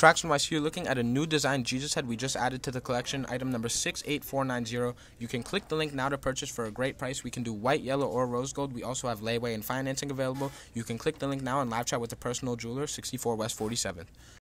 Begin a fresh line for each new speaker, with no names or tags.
TraxNYC, you're looking at a new design Jesus head we just added to the collection, item number 68490. You can click the link now to purchase for a great price. We can do white, yellow, or rose gold. We also have layaway and financing available. You can click the link now and live chat with the personal jeweler, 64 West 47th.